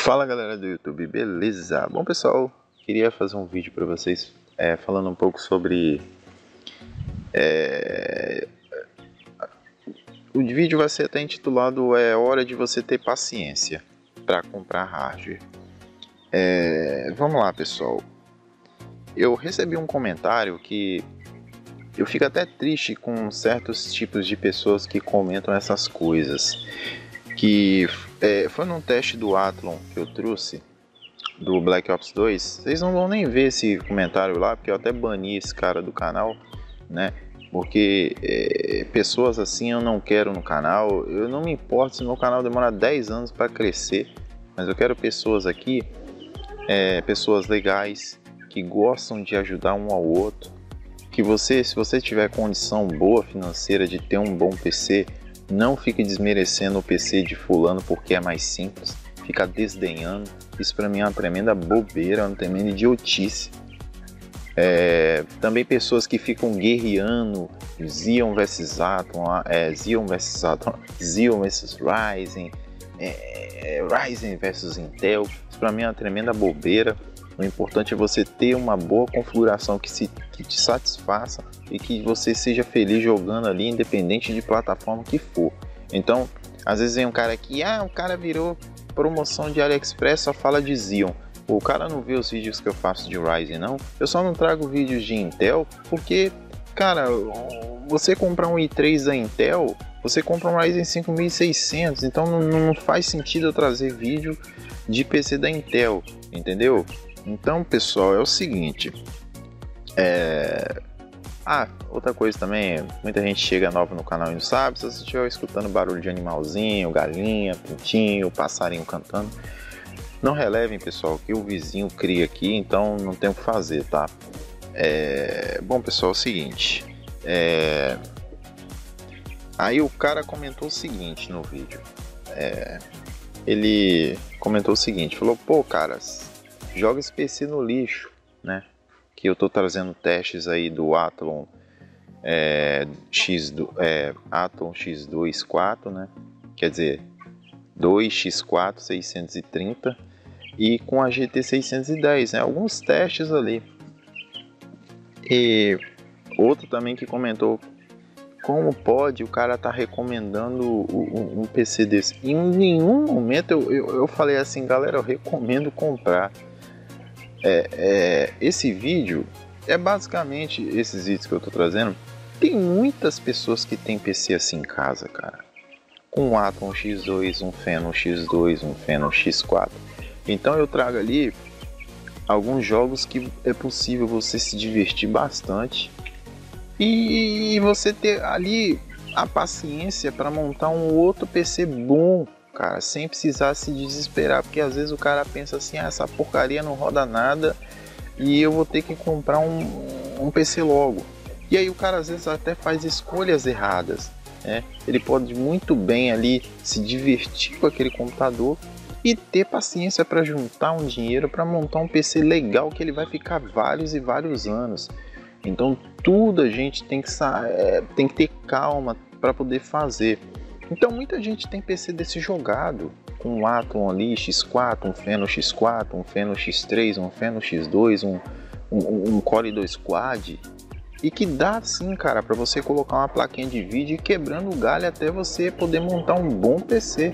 Fala galera do YouTube, beleza? Bom pessoal, queria fazer um vídeo para vocês falando um pouco sobre... O vídeo vai ser até intitulado hora de você ter paciência para comprar hardware. Vamos lá pessoal, eu recebi um comentário que eu fico até triste com certos tipos de pessoas que comentam essas coisas. Que foi num teste do Athlon que eu trouxe, do Black Ops 2. Vocês não vão nem ver esse comentário lá, porque eu até bani esse cara do canal, né? Porque pessoas assim eu não quero no canal. Eu não me importo se meu canal demora 10 anos para crescer, mas eu quero pessoas aqui, pessoas legais, que gostam de ajudar um ao outro. Que se você tiver condição boa financeira de ter um bom PC, não fique desmerecendo o PC de fulano porque é mais simples, fica desdenhando. Isso pra mim é uma tremenda bobeira, uma tremenda idiotice. Também pessoas que ficam guerreando Xeon vs Atom, Xeon vs Ryzen, Ryzen vs Intel. Isso pra mim é uma tremenda bobeira. O importante é você ter uma boa configuração que te satisfaça e que você seja feliz jogando ali, independente de plataforma que for. Então, às vezes vem um cara aqui, o cara virou promoção de AliExpress, só fala de Xeon. O cara não vê os vídeos que eu faço de Ryzen, não. Eu só não trago vídeos de Intel, porque, cara, você comprar um i3 da Intel, você compra um Ryzen 5600, então não faz sentido eu trazer vídeo de PC da Intel, entendeu? Então, pessoal, é o seguinte, outra coisa também, muita gente chega nova no canal e não sabe. Se você estiver escutando barulho de animalzinho, galinha, pintinho, passarinho cantando, não relevem, pessoal, que o vizinho cria aqui, então não tem o que fazer, tá? Bom, pessoal, é o seguinte, aí o cara comentou o seguinte no vídeo, ele comentou o seguinte, falou, pô, caras, joga esse PC no lixo, né? Que eu tô trazendo testes aí do Athlon Athlon X2 4, né? Quer dizer, 2X4 630 e com a GT 610, né? Alguns testes ali. E outro também que comentou, como pode o cara tá recomendando um PC desse? Em nenhum momento eu falei assim, galera, eu recomendo comprar. Esse vídeo é basicamente esses vídeos que eu tô trazendo. Tem muitas pessoas que tem PC assim em casa, cara, com um Athlon X2, um Phenom X2, um Phenom X4. Então eu trago ali alguns jogos que é possível você se divertir bastante e você ter ali a paciência para montar um outro PC bom, cara, sem precisar se desesperar, porque às vezes o cara pensa assim, essa porcaria não roda nada e eu vou ter que comprar um PC logo. E aí o cara às vezes até faz escolhas erradas, né? Ele pode muito bem ali se divertir com aquele computador e ter paciência para juntar um dinheiro para montar um PC legal que ele vai ficar vários e vários anos. Então tudo a gente tem que ter calma para poder fazer. Então muita gente tem PC desse jogado, com um Athlon ali, X4, um Phenom X4, um Phenom X3, um Phenom X2, um Core 2 Quad, e que dá sim, cara, para você colocar uma plaquinha de vídeo e quebrando o galho até você poder montar um bom PC.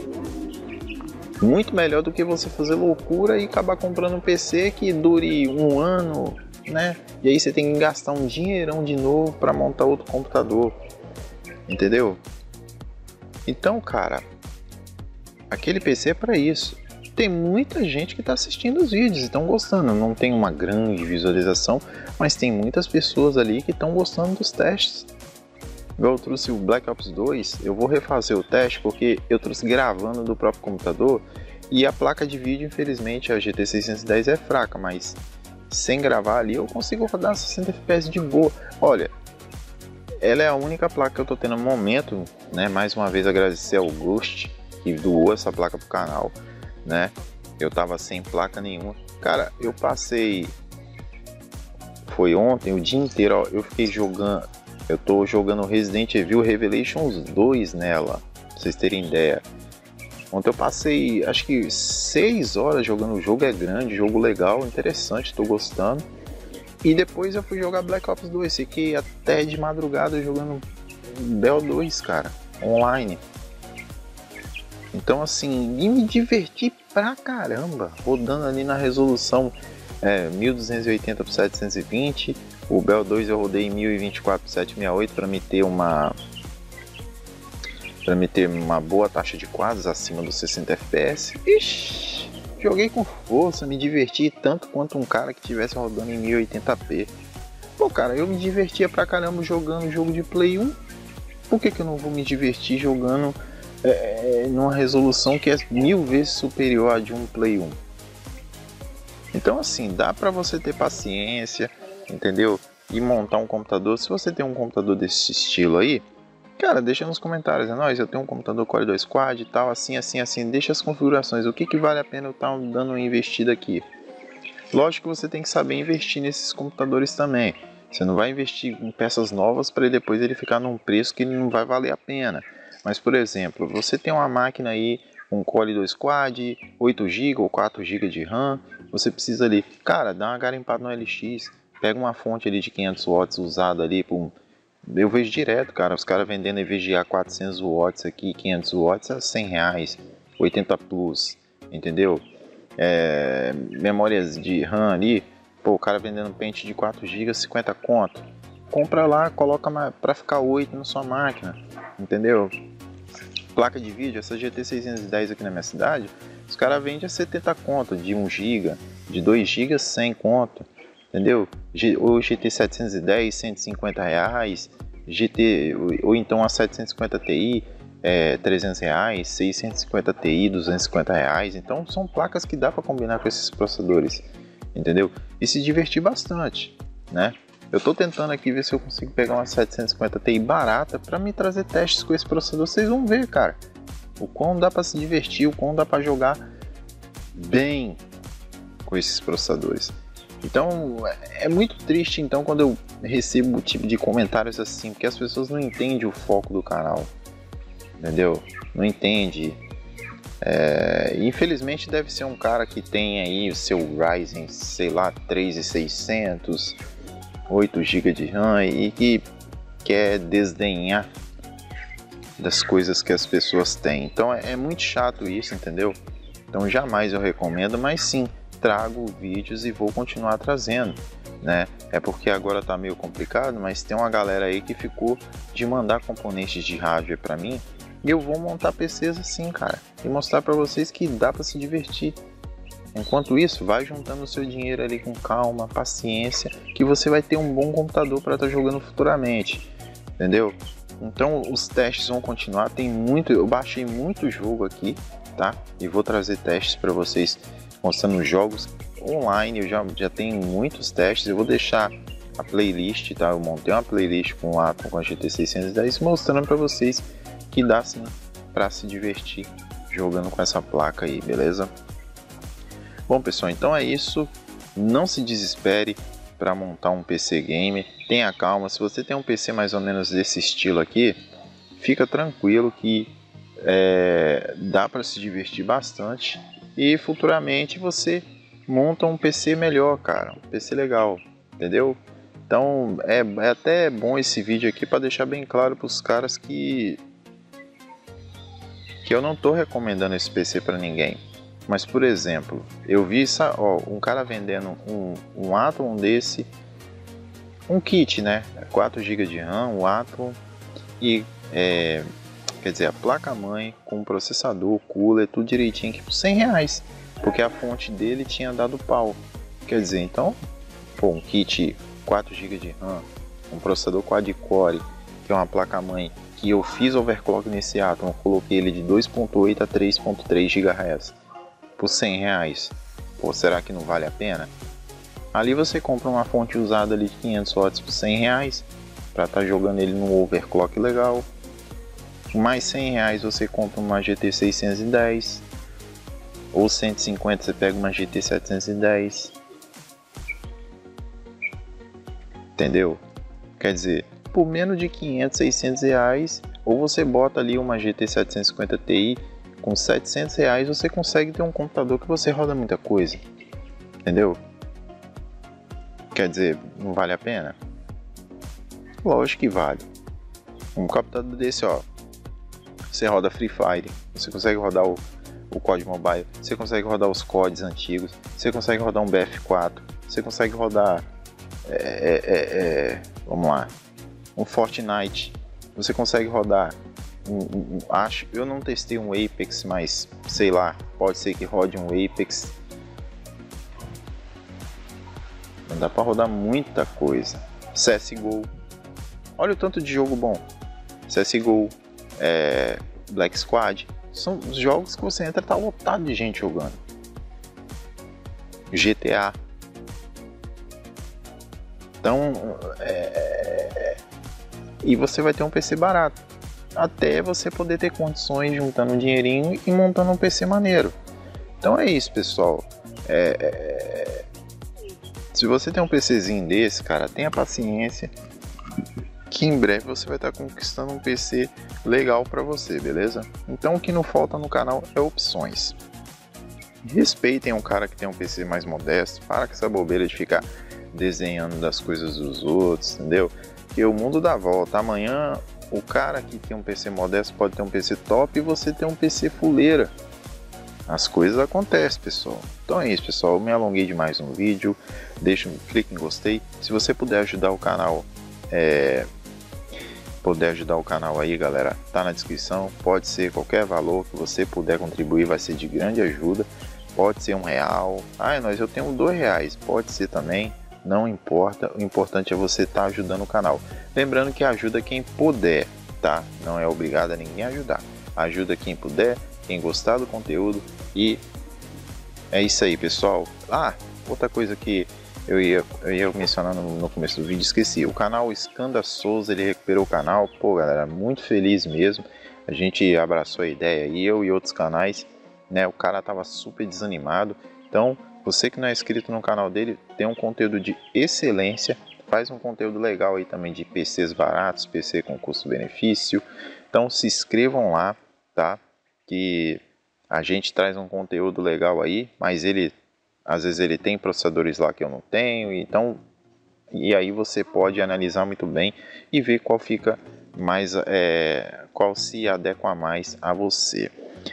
Muito melhor do que você fazer loucura e acabar comprando um PC que dure um ano, né? E aí você tem que gastar um dinheirão de novo para montar outro computador, entendeu? Então, cara, aquele PC é para isso. Tem muita gente que está assistindo os vídeos e estão gostando. Não tem uma grande visualização, mas tem muitas pessoas ali que estão gostando dos testes. Eu trouxe o Black Ops 2, eu vou refazer o teste porque eu trouxe gravando do próprio computador e a placa de vídeo, infelizmente, a GT 610 é fraca, mas sem gravar ali eu consigo rodar 60 FPS de boa. Olha, ela é a única placa que eu estou tendo no momento, né? Mais uma vez agradecer ao Ghost que doou essa placa pro canal, né? Eu tava sem placa nenhuma. Cara, eu passei... Foi ontem, o dia inteiro, ó, eu fiquei jogando... Eu tô jogando Resident Evil Revelations 2 nela, pra vocês terem ideia. Ontem eu passei acho que 6 horas jogando o jogo, é grande, jogo legal, interessante, tô gostando. E depois eu fui jogar Black Ops 2, fiquei até de madrugada jogando BO2, cara, online. Então assim, e me diverti pra caramba, rodando ali na resolução 1280 por 720, o BO2 eu rodei em 1024 por 768 para me ter uma boa taxa de quadros acima dos 60 FPS. Ixi, joguei com força, me diverti tanto quanto um cara que estivesse rodando em 1080p. Pô, cara, eu me divertia pra caramba jogando jogo de Play 1. Por que eu não vou me divertir jogando numa resolução que é 1000 vezes superior à de um Play 1? Então assim, dá pra você ter paciência, entendeu? E montar um computador. Se você tem um computador desse estilo aí, cara, deixa nos comentários, é nóis, eu tenho um computador Core 2 Quad e tal, assim, deixa as configurações, o que vale a pena eu estar dando uma investida aqui. Lógico que você tem que saber investir nesses computadores também. Você não vai investir em peças novas para depois ele ficar num preço que não vai valer a pena. Mas, por exemplo, você tem uma máquina aí, um Core 2 Quad, 8 GB ou 4 GB de RAM, você precisa ali, cara, dá uma garimpada no LX, pega uma fonte ali de 500 watts usada ali por... Eu vejo direto, cara, os caras vendendo EVGA 400 watts aqui, 500 watts a 100 reais, 80 plus, entendeu? Memórias de RAM ali, pô, o cara vendendo pente de 4 GB, 50 conto. Compra lá, coloca pra ficar 8 na sua máquina, entendeu? Placa de vídeo, essa GT 610 aqui na minha cidade, os caras vendem a 70 conto, de 1 GB, de 2 GB, 100 conto. Entendeu? O GT 710, 150 reais, ou então a 750 Ti, 300 reais, 650 Ti, 250 reais. Então são placas que dá para combinar com esses processadores, entendeu? E se divertir bastante, né? Eu tô tentando aqui ver se eu consigo pegar uma 750 Ti barata para me trazer testes com esse processador. Vocês vão ver, cara, o quão dá para se divertir, o quão dá para jogar bem com esses processadores. Então é muito triste então quando eu recebo o tipo de comentários assim, porque as pessoas não entendem o foco do canal, entendeu? Não entende. Infelizmente deve ser um cara que tem aí o seu Ryzen, sei lá, 3600, 8 GB de RAM e que quer desdenhar das coisas que as pessoas têm. Então é muito chato isso, entendeu? Então jamais eu recomendo, mas sim, trago vídeos e vou continuar trazendo, né? É porque agora tá meio complicado, mas tem uma galera aí que ficou de mandar componentes de hardware para mim e eu vou montar PCs assim, cara, e mostrar para vocês que dá para se divertir. Enquanto isso, vai juntando o seu dinheiro ali com calma, paciência, que você vai ter um bom computador para estar jogando futuramente, entendeu? Então os testes vão continuar, eu baixei muito jogo aqui, tá? E vou trazer testes para vocês mostrando jogos online. Eu já tenho muitos testes, eu vou deixar a playlist, tá? Eu montei uma playlist com a GT 610 mostrando para vocês que dá sim para se divertir jogando com essa placa aí, beleza? Bom pessoal, então é isso, não se desespere para montar um PC gamer, tenha calma. Se você tem um PC mais ou menos desse estilo aqui, fica tranquilo que dá para se divertir bastante e futuramente você monta um PC melhor, cara, um PC legal, entendeu? Então é até bom esse vídeo aqui para deixar bem claro para os caras que eu não tô recomendando esse PC para ninguém. Mas por exemplo, eu vi um cara vendendo um Atom desse, um kit, né? 4 GB de RAM, o Atom e quer dizer, a placa-mãe com o processador, cooler, tudo direitinho aqui por 100 reais, porque a fonte dele tinha dado pau. Quer dizer, então, pô, um kit 4 GB de RAM, um processador quad-core, que é uma placa-mãe que eu fiz overclock nesse Atom, eu coloquei ele de 2.8 a 3.3 GHz por 100 reais. Pô, será que não vale a pena? Ali você compra uma fonte usada ali de 500 watts por 100 reais, para estar jogando ele no overclock legal. Mais 100 reais você compra uma GT 610, ou 150 você pega uma GT 710, entendeu? Quer dizer, por menos de 500, 600 reais, ou você bota ali uma GT 750 Ti Com R$700 você consegue ter um computador que você roda muita coisa, entendeu? Quer dizer, não vale a pena? Lógico que vale. Um computador desse, ó, você roda Free Fire, você consegue rodar o COD Mobile, você consegue rodar os CODs antigos, você consegue rodar um BF4, você consegue rodar, vamos lá, um Fortnite, você consegue rodar, acho, eu não testei um Apex, mas sei lá, pode ser que rode um Apex. Não dá pra rodar muita coisa. CSGO, olha o tanto de jogo bom. CSGO, Black Squad, são jogos que você entra e tá lotado de gente jogando. GTA. Então, e você vai ter um PC barato, até você poder ter condições juntando um dinheirinho e montando um PC maneiro. Então é isso, pessoal. Se você tem um PCzinho desse, cara, tenha paciência, que em breve você vai estar conquistando um PC legal para você, beleza? Então o que não falta no canal é opções. Respeitem um cara que tem um PC mais modesto, para com essa bobeira de ficar desenhando das coisas dos outros, entendeu? Porque o mundo dá volta. Amanhã o cara que tem um PC modesto pode ter um PC top e você tem um PC fuleira. As coisas acontecem, pessoal. Então é isso, pessoal. Eu me alonguei demais no vídeo. Deixa um clique em gostei. Se você puder ajudar o canal, aí, galera, tá na descrição. Pode ser qualquer valor que você puder contribuir, vai ser de grande ajuda. Pode ser R$1. Eu tenho R$2. Pode ser também. Não importa. O importante é você estar ajudando o canal. Lembrando que ajuda quem puder, tá? Não é obrigado a ninguém a ajudar. Ajuda quem puder, quem gostar do conteúdo. E é isso aí, pessoal. Outra coisa que eu ia mencionar no começo do vídeo, esqueci. O canal Skanda Souza, ele recuperou o canal. Pô, galera, muito feliz mesmo. A gente abraçou a ideia, eu e outros canais, né? O cara tava super desanimado. Então, você que não é inscrito no canal dele, tem um conteúdo de excelência. Faz um conteúdo legal aí também de PCs baratos, PC com custo-benefício. Então, se inscrevam lá, tá? Que a gente traz um conteúdo legal aí, mas às vezes ele tem processadores lá que eu não tenho, então, e aí você pode analisar muito bem e ver qual fica mais, qual se adequa mais a você.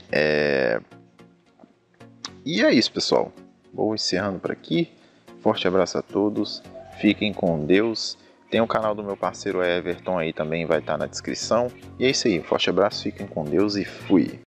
E é isso, pessoal. Vou encerrando por aqui. Forte abraço a todos. Fiquem com Deus. Tem o canal do meu parceiro Everton aí também, vai estar na descrição. E é isso aí. Forte abraço, fiquem com Deus e fui.